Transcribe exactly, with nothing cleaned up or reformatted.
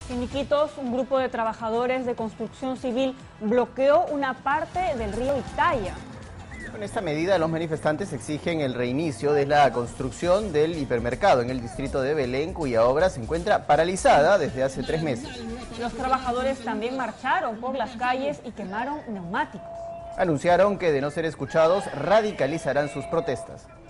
En Iquitos, un grupo de trabajadores de construcción civil bloqueó una parte del río Itaia. Con esta medida, los manifestantes exigen el reinicio de la construcción del hipermercado en el distrito de Belén, cuya obra se encuentra paralizada desde hace tres meses. Los trabajadores también marcharon por las calles y quemaron neumáticos. Anunciaron que, de no ser escuchados, radicalizarán sus protestas.